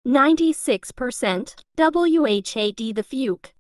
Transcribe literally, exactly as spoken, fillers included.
ninety-six percent W H A D the Fuke.